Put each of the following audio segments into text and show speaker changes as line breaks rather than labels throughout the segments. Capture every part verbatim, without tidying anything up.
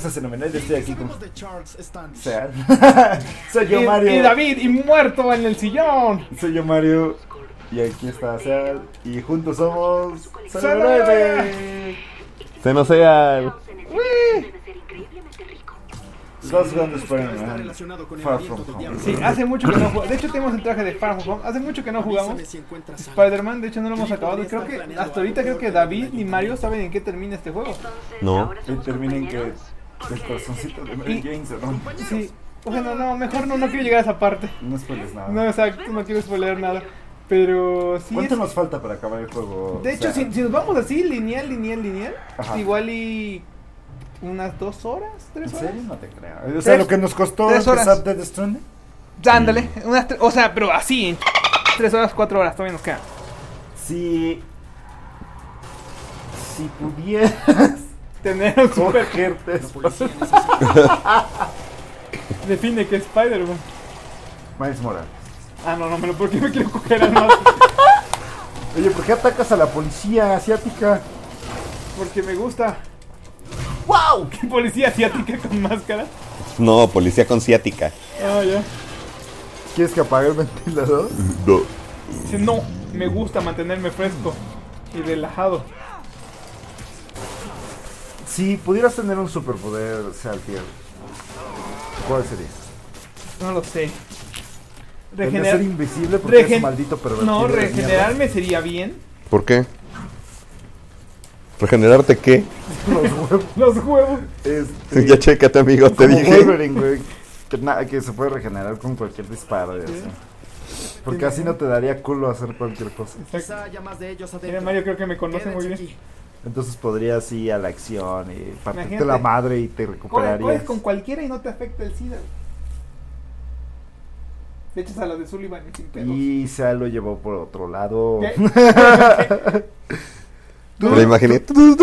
cosa fenomenal. Estoy aquí con...
de Charles están.
O sea, soy yo,
Y,
Mario.
y David, y muerto en el sillón.
Soy yo, Mario. Y aquí está Seal. Y juntos somos...
Cero
nueve.
Se no sea.
Estamos jugando
Está
Spider-Man
relacionado con el
Far
aliento
From
del
Home.
diablo.
Sí, hace mucho que no jugamos. De hecho, tenemos el traje de Far From Home. Hace mucho que no jugamos
Avísame si encuentras algo.
Spider-Man. De hecho, no lo hemos acabado. Creo que hasta ahorita creo que David ni Mario saben en qué termina este juego.
No.
Y terminen que... El corazoncito de Mary Jane se rompe.
Sí. Bueno, no, mejor no, no quiero llegar a esa parte.
No spoiles nada.
No, exacto, no quiero spoiler nada. Pero sí.
¿Cuánto
es-
nos falta para acabar el juego?
De hecho,
O sea,
si, si nos vamos así, lineal, lineal, lineal,
Ajá.
igual y unas dos horas, tres
¿En
horas.
serio? No te creo. O sea,
Tres-
lo que nos costó
tres horas.
empezar Death Stranding.
Ándale, unas tre- o sea, pero así, en tres horas, cuatro horas, todavía nos queda.
Si... Si pudieras
Tener un super...
cogerte...
La policía necesita.
Define que es Spider-Man.
Miles Morales.
Ah, no, no, pero ¿por qué me quiero coger al más?
Oye, ¿por qué atacas a la policía asiática?
Porque me gusta.
¡Wow!
¿Qué policía asiática con máscara?
No, policía con ciática.
Ah, ya.
¿Quieres que apague el ventilador?
No.
Dice, no, me gusta mantenerme fresco y relajado.
Si pudieras tener un superpoder, Saltier, ¿cuál sería?
No lo sé.
¿Tener
Regenerar...
ser invisible porque
Regen-
es un maldito pervertido?
No,
de
regenerarme sería bien.
¿Por qué? ¿Regenerarte qué?
mierda? Los huevos.
Los huevos.
Este,
Ya chécate, amigo, te
como
dije.
Wolverine, güey. Que, na- que se puede regenerar con cualquier disparo y así. Porque así no te daría culo hacer cualquier cosa.
Quizá haya más de ellos
Mira,
adentro.
Mario creo que me conoce muy
Quédense
bien.
aquí.
Entonces podrías ir a la acción y partirte
Imagínate.
la madre y te
Corres,
recuperarías.
corres con cualquiera y no te afecta el SIDA. Le echas a la de Sullivan y sin pedos.
Y Seal lo llevó por otro lado.
¿Qué?
Me lo imaginé.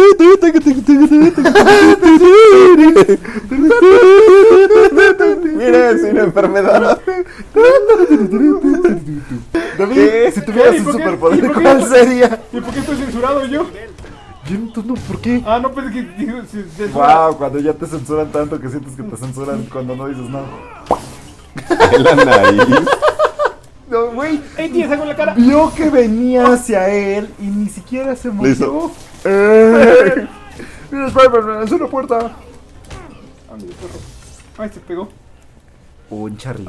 Mira, es una enfermedad.
David,
¿Qué?
si tuvieras
¿Y
un
por qué? ¿Y
superpoder,
por qué?
¿cuál sería?
¿Y por qué estoy censurado yo?
Yo no entiendo por qué.
Ah, no pensé que digo, si- censura.
Wow, cuando ya te censuran tanto que sientes que te censuran cuando no dices nada.
En la nariz.
No, güey.
¡Ey, tienes algo en la cara!
Vio que venía hacia él y ni siquiera se
Le hizo.
movió. Eh, Mira, Spider-Man, es una puerta.
Ándale, perro. Ay, se pegó.
Un charrito.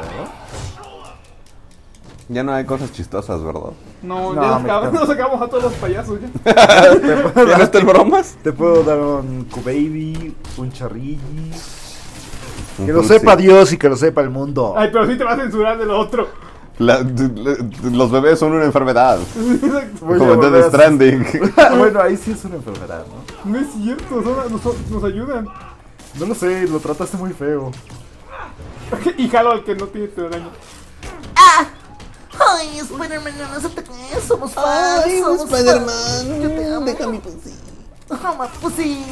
Ya no hay cosas chistosas, ¿verdad?
No,
No,
ya nos
me
acabamos,
cago.
nos sacamos a todos los payasos ya.
¿Ya no está el bromas?
Te puedo dar un Q-Baby, un charrilli.
Un
Que lo
Fruitsy.
sepa Dios y que lo sepa el mundo.
Ay, pero sí te va a censurar de lo otro.
La- la- los bebés son una enfermedad.
Voy a
Como en
volver
Death
a-
Stranding.
Bueno, ahí sí es una enfermedad, ¿no?
No es cierto, son- nos, nos ayudan.
No lo sé, lo trataste muy feo.
Y jalo al que no tiene telaraña.
Ay, Spider-Man, no nos ataques, somos fans, somos fans. Yo te amo.
Deja mi pussy.
Toma, pussy.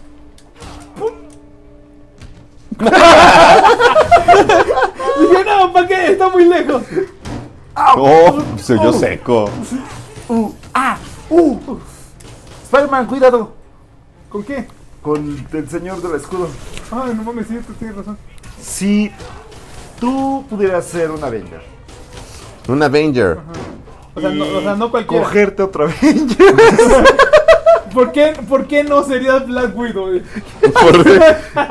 Dije, no, ¿para qué? Está muy lejos.
Oh, se oyó seco.
Uh, ah, uh. Spider-Man, cuidado.
¿Con qué?
Con el señor del escudo.
Ay, no mames, cierto, tienes razón.
Si tú pudieras ser un Avenger
Un Avenger.
O sea, no, o sea, no
y
cualquiera.
cogerte otro Avenger.
¿Por qué, ¿Por qué no serías Black Widow?
¿Por qué?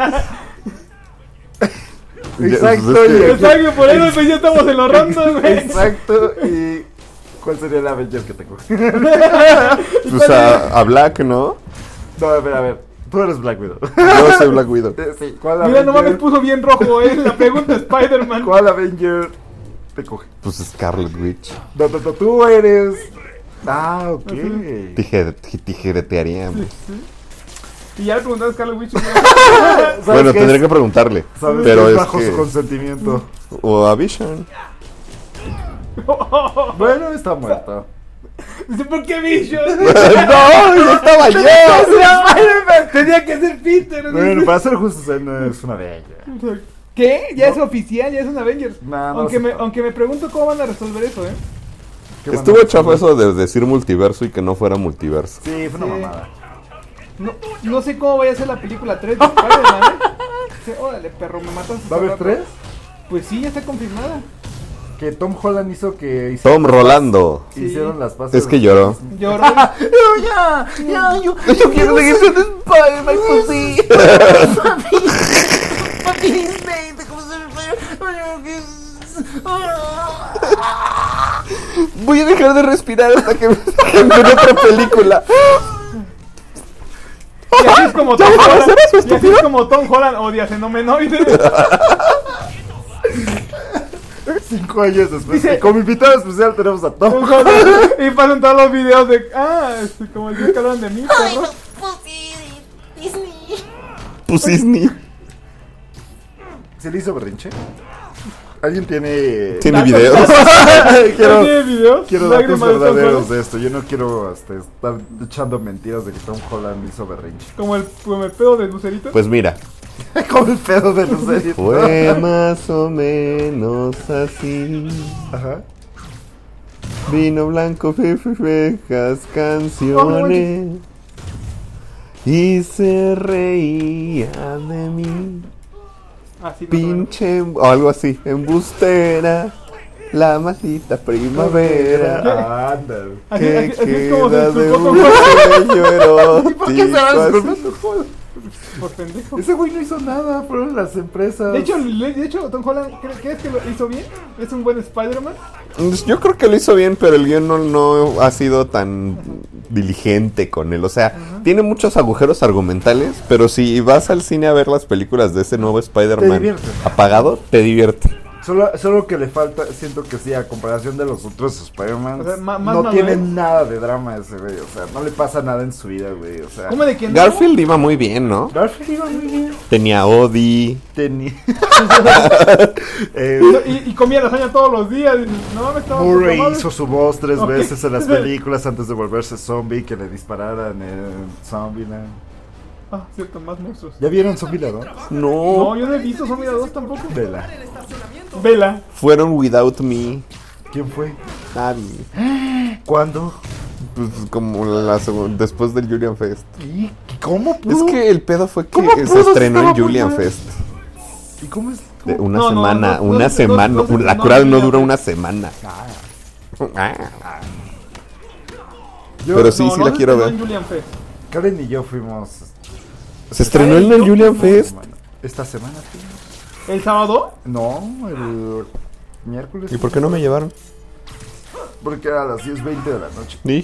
Exacto,
pues es que-
y-
Exacto, por eso pues, ya estamos en los rondos, güey.
Exacto. ¿Y cuál sería el Avenger que te coge?
Pues a, a Black, ¿no?
No, a ver, a ver. Tú eres Black Widow.
Yo soy Black Widow.
Eh, sí, ¿cuál
Mira, no mames,
Avenger?
puso bien rojo, eh. La pregunta es Spider-Man.
¿Cuál Avenger te coge?
Pues Scarlet Witch.
No, no, no, tú eres. Ah, ok.
Tijer, tijeretearíamos.
Y ya le preguntaste a Scarlet Witch.
¿Sabes
Bueno,
qué
tendré
es?
que preguntarle.
¿Sabes
Pero
que es
es
bajo
que-
su consentimiento?
O a Vision.
Bueno, está muerto.
Dice, ¿por qué Vision?
¡No! ¡Ya estaba yo!
Tenía que ser Peter.
Bueno, para ser justos, él no es una bella.
¿Qué? Ya es oficial, ya es un Avengers.
Nah, no
aunque,
sé.
me, aunque me pregunto cómo van a resolver eso, eh.
Qué
Estuvo
bueno.
chafa eso de decir multiverso y que no fuera multiverso.
Sí, fue una
Sí.
mamada.
No, no sé cómo vaya a ser la película tres de Spider-Man, ¿eh? Sí, órale, perro, me matas.
¿Va a haber tres?
Pues sí, ya está confirmada.
Que Tom Holland hizo que... hicieron
Tom
las
Rolando.
pas- Hicieron las pases.
Es que lloró.
Lloró.
Ya, ya, yo, yo quiero seguir siendo Spider-Man, pues sí. Papi, papi Disney, déjame ser Spider-Man.
Voy a dejar de respirar hasta que me saquen en otra película.
Y así es como Tom Holland. Y así es como Tom Holland odia Xenomenoides.
Cinco años después.
Dice-
Y como invitado especial tenemos a Tom.
Tom Holland. Y pasan todos los videos de. Ah, este, como el día que hablan de mí,
Ay,
perro.
no, papi Disney.
Pues Disney.
¿Se le hizo berrinche? ¿Alguien tiene...
Tiene videos.
quiero
¿Tiene videos?
quiero datos
Lágrimas de Tom
verdaderos
Holland.
de esto. Yo no quiero este, estar echando mentiras de que Tom Holland hizo berrinche.
Como el, como el pedo de Lucerito.
Pues mira,
Como el pedo de Lucerito.
fue más o menos así.
Ajá.
Vino blanco, fejas canciones. Y se reía de mí.
Así no,
Pinche, o algo así, embustera. La maldita primavera.
Anda.
Así,
Que
así, así es como se
queda de
disculpó
un
Tom Holland
¿Y
sueño
por qué se va
erótico así.
disculpando Holland?
por pendejo.
Ese güey no hizo nada, fueron las empresas.
De hecho, le- de hecho, Tom Holland, ¿cre- ¿crees que lo hizo bien? ¿Es un buen Spider-Man?
Yo creo que lo hizo bien, pero el guión no, no ha sido tan diligente con él. O sea, tiene muchos agujeros argumentales, pero si vas al cine a ver las películas de ese nuevo
Te
Spider-Man
divierte.
apagado, te divierte.
Solo, solo que le falta, siento que sí, a comparación de los otros Spider-Man,
O sea, ma- más
no
madurez.
tiene nada de drama ese güey, o sea, no le pasa nada en su vida, güey, o sea.
¿Cómo de que no?
Garfield iba muy bien, ¿no?
Garfield iba muy bien.
Tenía Odie.
Tenía... eh,
Y, y comía lasaña todos los días. y, no mames, estaba
Murray
puta madre.
hizo su voz tres
Ok.
veces en las películas antes de volverse zombie, que le dispararan en Zombieland.
Ah, cierto, más monstruos.
¿Ya vieron Zombieland?
No,
No,
yo no he visto Zombie dos tampoco.
Vela.
Vela.
fueron Without Me.
¿Quién fue?
Nadie.
¿Cuándo?
Pues como la segun- después del Julian Fest.
¿Y cómo
Es
pudo?
que el pedo fue que
¿Cómo
se
pudo?
estrenó en
Estaba muy
Julian
mal.
Fest.
¿Y cómo es?
De
cómo?
una
No, no,
semana,
no,
una
no,
semana.
no, no,
la
no,
cura
no,
no
no,
dura
no.
una semana. Ah.
Yo-
Pero sí,
No,
sí
no
la
se
quiero
estrenó
ver.
en Julian Fest.
Karen y yo fuimos.
Se estrenó en el Julian Fest.
Esta semana fuimos.
¿El sábado?
No, el miércoles.
¿Y por qué no me llevaron?
Porque era a las diez veinte de la noche.
¿Y?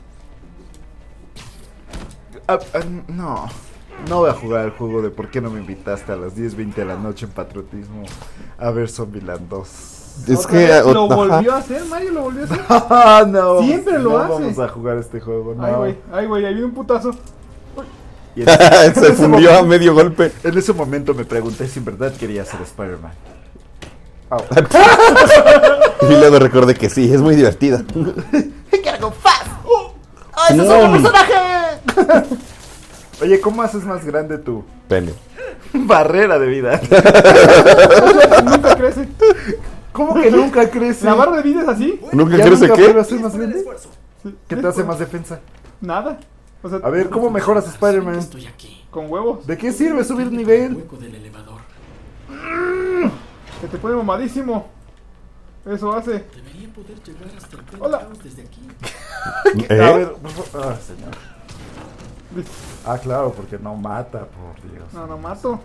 Ah, ah, no, no voy a jugar el juego de por qué no me invitaste a las diez veinte de la noche en Patriotismo a ver Zombieland dos.
Es
¿Otra
que.
vez
o-
¿Lo
ajá.
volvió a hacer, Mario? ¿Lo volvió a hacer?
Ah, no.
Siempre lo
no
hace.
Vamos a jugar este juego, no.
Ay, güey, ay, güey, ahí viene un putazo.
Y en, en
Se
ese
fundió a
momento-
medio golpe.
en ese momento me pregunté si en verdad quería ser Spider-Man. Au.
Y luego recordé que sí, es muy divertida.
¡Qué algo fast! ¡Oh, ese es otro
No.
personaje!
Oye, ¿cómo haces más grande tu
Pene.
barrera de vida?
Nunca crece.
¿Cómo que nunca crece?
¿La barra de vida es así?
¿Nunca
¿Ya
crees
nunca
qué?
puedo hacer más grande?
Sí.
¿Qué te hace más defensa?
Nada. O sea,
A ver, ¿cómo mejoras a Spider-Man?
Estoy aquí.
con huevos.
¿De qué sirve subir nivel?
Hueco del elevador.
Que te pone mamadísimo. Eso hace.
Debería poder llegar hasta el
Hola.
penthouse desde aquí.
A
¿Eh?
ver, por favor. Ah, señor. Ah, claro, porque no mata, por Dios.
No, no mato.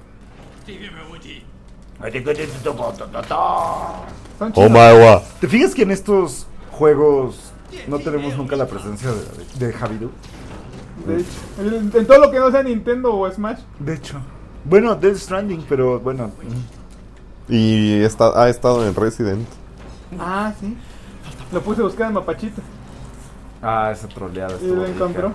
Son
Oh
chidos.
my god.
¿Te fijas que en estos juegos no tenemos nunca la presencia de, de Javidu?
De hecho, en, en todo lo que no sea Nintendo o Smash.
De hecho. Bueno, Death Stranding, pero bueno.
Y está, ha estado en Resident.
Ah, sí. Lo puse a buscar en Mapachito
Ah, esa troleada.
y lo encontró.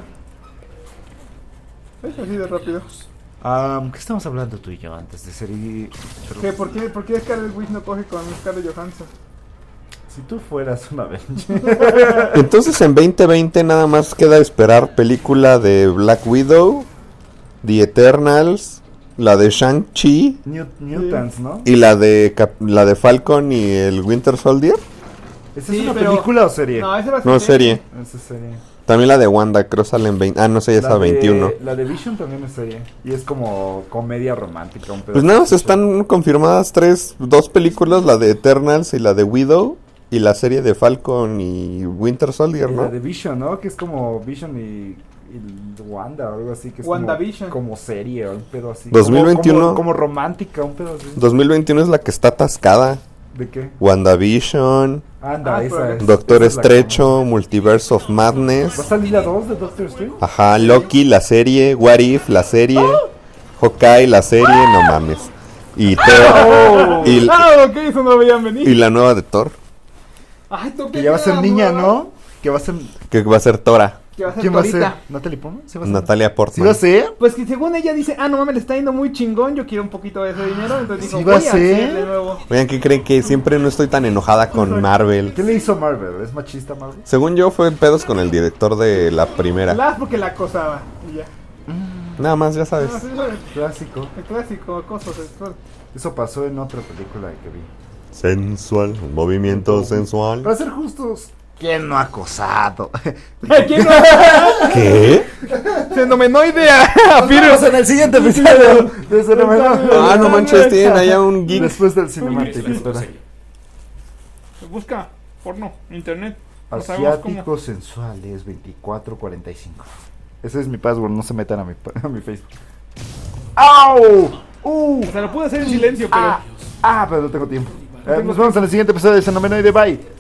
Es así de rápido.
Ah, ¿qué estamos hablando tú y yo antes de ser y...
¿Qué? ¿Por qué, ¿Por qué Scarlet Witch no coge con Scarlett Johansson?
Si tú fueras una Avenger.
Entonces en veinte veinte nada más queda esperar película de Black Widow, The Eternals, la de Shang-Chi
New- Mutants, ¿no?
y la de Cap- la de Falcon y el Winter Soldier.
¿Esa
Sí,
es una
pero-
película o serie?
No, esa va a ser
No, serie.
Esa es serie.
También la de Wanda, creo sale en veinte. Ah, no sé, ya
La
está
de-
veintiuno.
La de Vision también es serie. Y es como comedia romántica. Un
Pues nada más están confirmadas tres, dos películas, la de Eternals y la de Widow. Y la serie de Falcon y Winter Soldier,
Y
¿no?
La de Vision, ¿no? Que es como Vision y, y Wanda o algo así. Que es
WandaVision.
Como, como serie o un pedo así.
dos mil veintiuno.
Como, como, como romántica, un pedo así.
dos mil veintiuno es la que está atascada.
¿De qué?
WandaVision,
Anda,
Ah,
esa
pero-
es.
Doctor
esa es la
Estrecho, Multiverse of
que- ¿Va a
Madness.
salir la dos de Doctor Strange?
Ajá, Loki, la serie. What If, la serie. Hawkeye, la serie. No mames. Y Thor. Y,
Ah, ok, eso no lo veían venir.
y la nueva de Thor.
Ay, tú
Que ya va a ser niña, ¿no? Que va a ser...
Que va a ser Tora.
Que va a ser
¿Quién va a ser?
Torita.
¿Natalie Portman? ¿Sí va a ser?
Natalia
¿Sí
Portman.
va a ser?
Pues que según ella dice, ah, no mames, le está yendo muy chingón, yo quiero un poquito de ese dinero, entonces
¿Sí
dijo,
va a
voy a
ser?
hacer de nuevo.
Oigan, ¿qué creen? Que siempre no estoy tan enojada con Marvel.
¿Qué le hizo Marvel? ¿Es machista Marvel?
Según yo, fue pedos con el director de la primera.
Las porque la acosaba, y ya.
Nada más, ya sabes.
Ah, sí, sabes,
Clásico.
el clásico, acoso sexual.
Eso pasó en otra película que vi.
Sensual, movimiento sensual.
Para ser justos, ¿quién no ha acosado?
¿Quién no?
¿Qué?
Fenomenoide a
Nos vemos en el siguiente episodio de Cinemanoide.
Ah, no manches, tienen allá un geek.
Después del
Ingreso
cinemático,
a
espera.
serie.
Busca porno, internet. No sabemos cómo.
Asiáticos sensuales veinticuatro cuarenta y cinco. Ese es mi password, no se metan a mi, pa- a mi Facebook. ¡Au! ¡Uh!
O sea, lo pude hacer en silencio, pero...
Ah, ah, pero no tengo tiempo. Eh, nos vemos en el siguiente episodio de Cinemanoide. Bye.